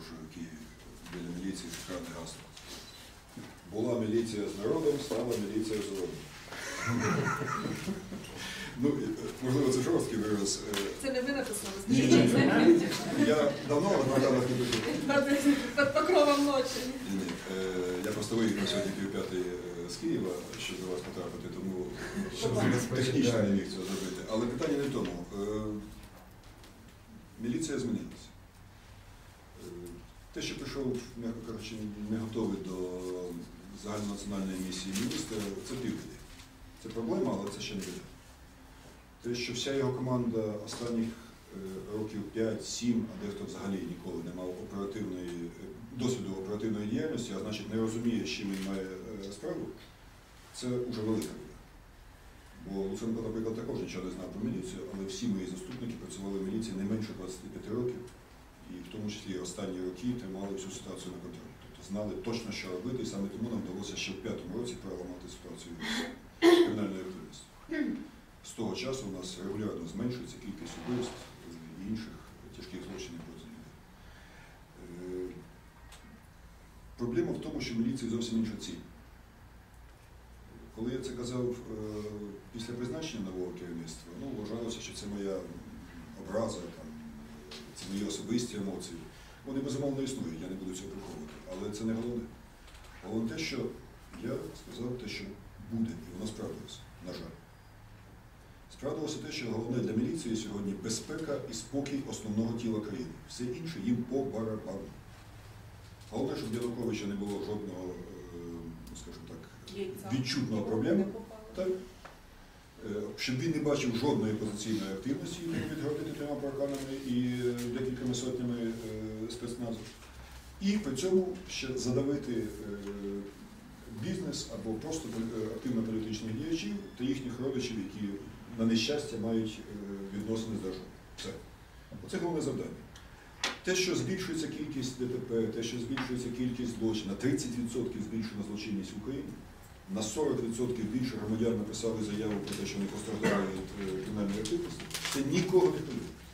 оголошую в Києві біля міліції шикарне гасло. Була міліція з народом, стала міліція з народом. Ну, можливо, це жорсткий вираз. Це не ви написали? Я давно в Майданах не пишу. Під покровом ночі. Ні. Я просто виїхав сьогодні півп'ятий з Києва, щоб до вас потрапити, тому технічно не міг цього зробити. Але питання не в тому. Міліція змінилася. Те, що прийшов, м'яко кажучи, не готовий до загальнонаціональної місії міністра, це півбіди. Це проблема, але це ще не біда. Те, що вся його команда останніх років 5-7, а дехто взагалі ніколи не мав досвіду оперативної діяльності, а значить не розуміє, з чим він має справу, це вже велика біда. Бо Луценко, наприклад, також нічого не знав про міліцію, але всі мої заступники працювали в міліції не менше 25 років, і в тому числі останні роки тримали всю ситуацію на контролі. Тобто знали точно, що робити, і саме тому нам вдалося ще в 5-му році переламати ситуацію кримінальної активності. З того часу у нас регулярно зменшується кількість убивств і інших тяжких злочинів проти людей. Проблема в тому, що в міліції зовсім інша ціль. Коли я це казав після призначення нового керівництва, вважалося, що це моя образа, це мої особисті емоції. Вони безумовно існують, я не буду цього приховувати. Але це не головне. Головне те, що я сказав те, що буде, і воно справдилося, на жаль. Справдилося те, що головне для міліції сьогодні безпека і спокій основного тіла країни. Все інше їм по барабану. Головне, щоб Януковича не було жодного, скажімо так, відчутного проблеми. Так. Щоб він не бачив жодної опозиційної активності, йому відгородити 3 парканами і декількома сотнями спецназу. І при цьому ще задавити бізнес або просто активно-політичних діячів та їхніх родичів, які на нещастя мають відносини з державою. Все. Оце головне завдання. Те, що збільшується кількість ДТП, те, що збільшується кількість злочинів, на 30% збільшена злочинність в Україні, на 40% більше громадян написали заяву про те, що вони постраждали від кримінальної активності, це нікого не хвилює.